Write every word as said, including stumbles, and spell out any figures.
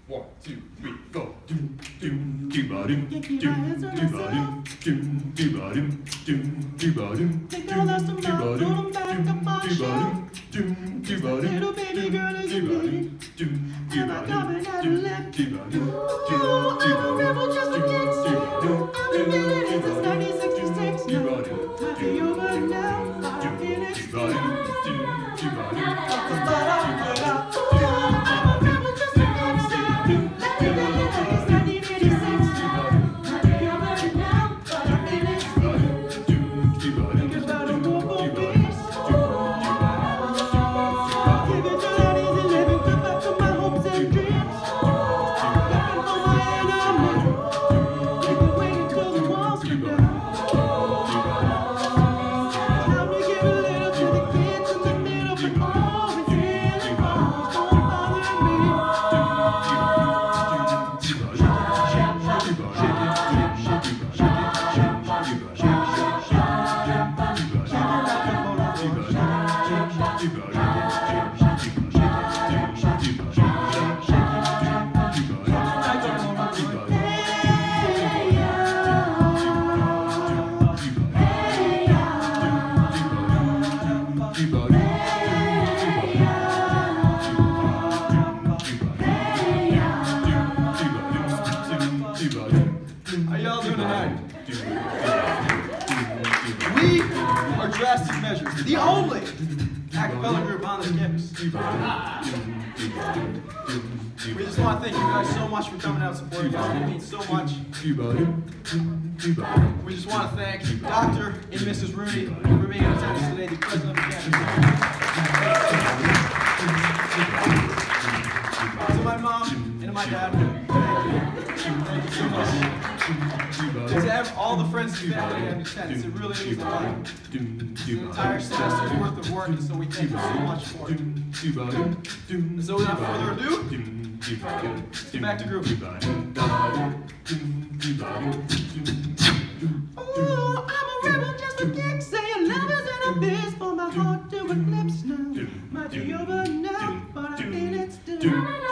One, two, three, go. Think all that's the mouth, put them back up on shelf. Little baby girl is in me, and I'm coming out of left. Ooh, I'm a rebel just a kick. I've been feeling it since nineteen sixty-six. Might be over now, five minutes down. Up the bottom, put up. I'm a rebel just a kick. Let me tell you that it's nineteen eighty-six. Might be over now, five minutes down. Think about a boom piece. Give it to that easy living, come back to my hopes and dreams. Looking for my enemy. Keep it waiting till the walls come down. Time to give a little to the kids in the middle, but all we really want don't bother me. How y'all doing tonight? We are Drastic Measures, the only a cappella group on this campus. We just want to thank you guys so much for coming out and supporting us. It means so much. We just want to thank Doctor and Missus Rooney for being in attendance today, the president of the campus. To my mom and to my dad, thank you so much. To have all the friends and family in attendance, it really means a lot. It's an entire semester's worth of work, and so we thank you so much for it. And so without further ado, let's get back to grooving. Ooh, I'm a rebel just a kick, saying love is an abyss for my heart to eclipse now. Might be over now, but I feel it still.